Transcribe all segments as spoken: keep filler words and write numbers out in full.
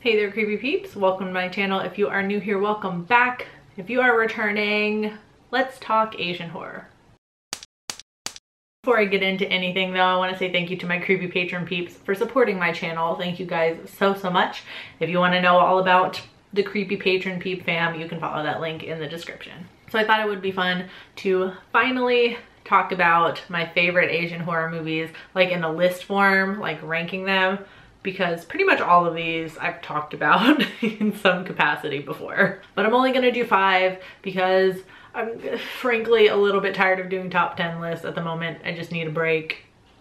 Hey there, creepy peeps. Welcome to my channel. If you are new here, welcome back. If you are returning, let's talk Asian horror. Before I get into anything though, I want to say thank you to my creepy patron peeps for supporting my channel. Thank you guys so, so much. If you want to know all about the creepy patron peep fam, you can follow that link in the description. So I thought it would be fun to finally talk about my favorite Asian horror movies, like in a list form, like ranking them, because pretty much all of these I've talked about in some capacity before. But I'm only gonna do five because I'm frankly a little bit tired of doing top ten lists at the moment. I just need a break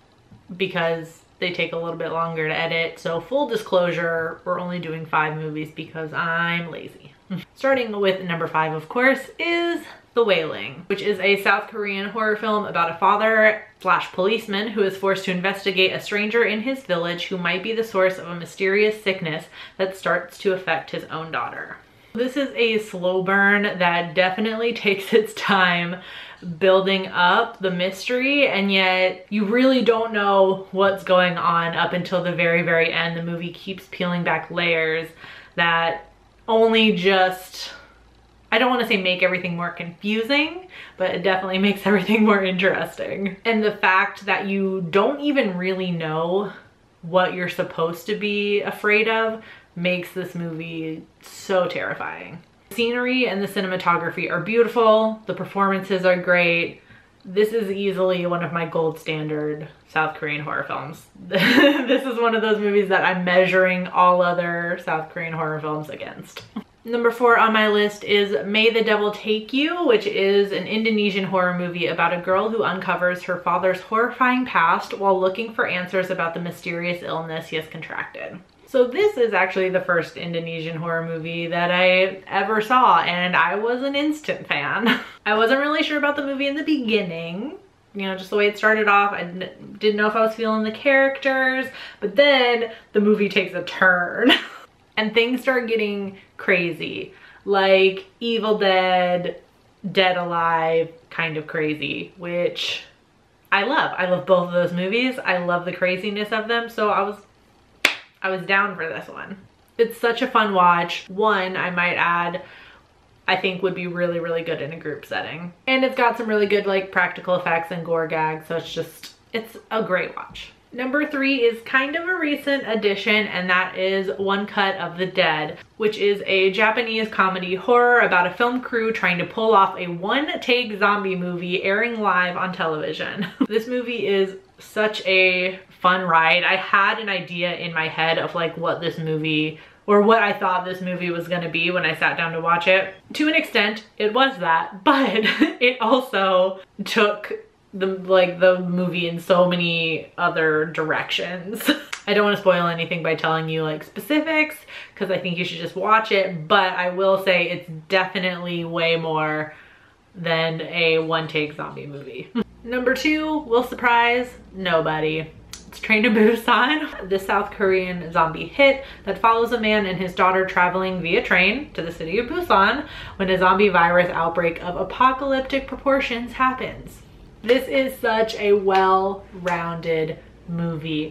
because they take a little bit longer to edit. So full disclosure, we're only doing five movies because I'm lazy. Starting with number five, of course, is The Wailing, which is a South Korean horror film about a father slash policeman who is forced to investigate a stranger in his village who might be the source of a mysterious sickness that starts to affect his own daughter. This is a slow burn that definitely takes its time building up the mystery, and yet you really don't know what's going on up until the very, very end. The movie keeps peeling back layers that only just, I don't want to say make everything more confusing, but it definitely makes everything more interesting. And the fact that you don't even really know what you're supposed to be afraid of makes this movie so terrifying. The scenery and the cinematography are beautiful. The performances are great. This is easily one of my gold standard South Korean horror films. This is one of those movies that I'm measuring all other South Korean horror films against. Number four on my list is May the Devil Take You, which is an Indonesian horror movie about a girl who uncovers her father's horrifying past while looking for answers about the mysterious illness he has contracted. So this is actually the first Indonesian horror movie that I ever saw, and I was an instant fan. I wasn't really sure about the movie in the beginning, you know, just the way it started off. I didn't know if I was feeling the characters, but then the movie takes a turn and things start getting crazy, like Evil Dead, Dead Alive kind of crazy, which I love. I love both of those movies. I love the craziness of them, so I was I was down for this one. It's such a fun watch. One, I might add, I think would be really, really good in a group setting. And it's got some really good like practical effects and gore gags, so it's just, it's a great watch. Number three is kind of a recent addition, and that is One Cut of the Dead, which is a Japanese comedy horror about a film crew trying to pull off a one-take zombie movie airing live on television. This movie is such a fun ride. I had an idea in my head of like what this movie or what I thought this movie was gonna be when I sat down to watch it. To an extent, it was that, but it also took the like the movie in so many other directions. I don't want to spoil anything by telling you like specifics because I think you should just watch it, but I will say it's definitely way more than a one-take zombie movie. Number two will surprise nobody. It's Train to Busan, the South Korean zombie hit that follows a man and his daughter traveling via train to the city of Busan when a zombie virus outbreak of apocalyptic proportions happens. This is such a well-rounded movie.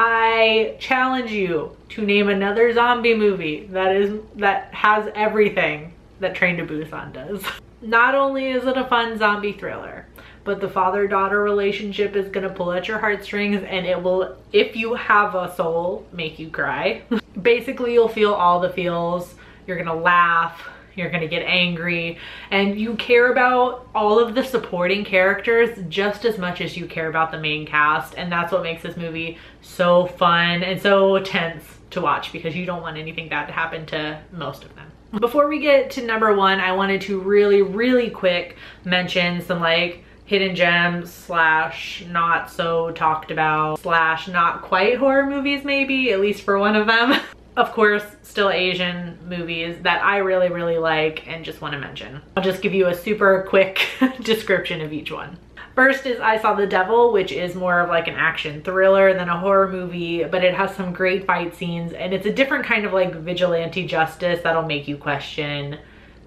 I challenge you to name another zombie movie that is that has everything that Train to Busan does. Not only is it a fun zombie thriller, but the father-daughter relationship is gonna pull at your heartstrings, and it will, if you have a soul, make you cry. Basically, you'll feel all the feels. You're gonna laugh, you're gonna get angry, and you care about all of the supporting characters just as much as you care about the main cast, and that's what makes this movie so fun and so tense to watch because you don't want anything bad to happen to most of them. Before we get to number one, I wanted to really, really quick mention some like hidden gems slash not so talked about slash not quite horror movies, maybe, at least for one of them. Of course, still Asian movies that I really, really like and just want to mention. I'll just give you a super quick description of each one. First is I Saw the Devil, which is more of like an action thriller than a horror movie, but it has some great fight scenes, and it's a different kind of like vigilante justice that'll make you question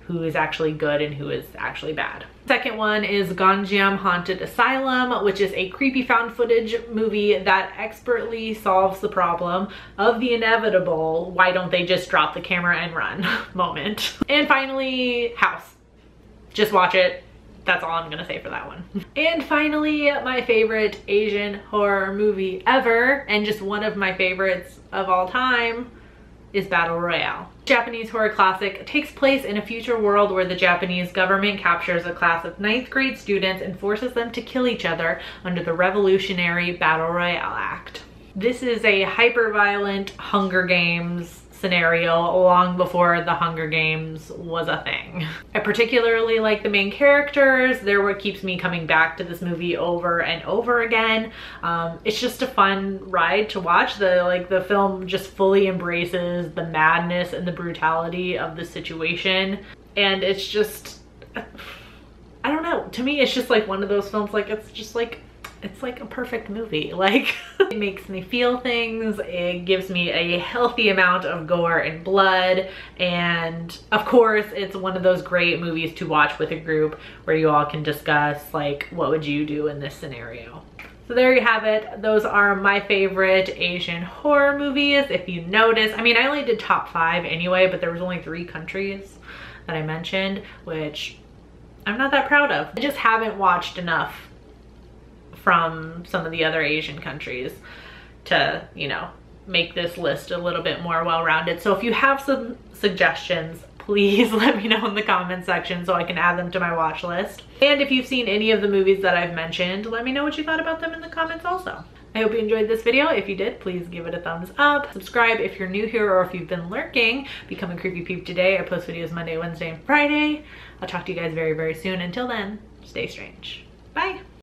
who is actually good and who is actually bad. Second one is Gonjiam Haunted Asylum, which is a creepy found footage movie that expertly solves the problem of the inevitable "why don't they just drop the camera and run" moment. And finally, House. Just watch it. That's all I'm gonna say for that one. And finally, my favorite Asian horror movie ever, and just one of my favorites of all time, is Battle Royale. Japanese horror classic takes place in a future world where the Japanese government captures a class of ninth grade students and forces them to kill each other under the Revolutionary Battle Royale Act. This is a hyper-violent Hunger Games scenario long before the Hunger Games was a thing. I particularly like the main characters. They're what keeps me coming back to this movie over and over again. Um, it's just a fun ride to watch. The like the film just fully embraces the madness and the brutality of the situation, and it's just, I don't know, to me it's just like one of those films, like it's just like it's like a perfect movie. Like, it makes me feel things, it gives me a healthy amount of gore and blood, and of course it's one of those great movies to watch with a group where you all can discuss like, what would you do in this scenario? So there you have it. Those are my favorite Asian horror movies. If you notice, I mean, I only did top five anyway, but there was only three countries that I mentioned, which I'm not that proud of. I just haven't watched enough from some of the other Asian countries to, you know, make this list a little bit more well-rounded. So if you have some suggestions, please let me know in the comment section so I can add them to my watch list. And if you've seen any of the movies that I've mentioned, let me know what you thought about them in the comments also. I hope you enjoyed this video. If you did, please give it a thumbs up. Subscribe if you're new here or if you've been lurking. Become a Creepy Peep today. I post videos Monday, Wednesday, and Friday. I'll talk to you guys very, very soon. Until then, stay strange. Bye.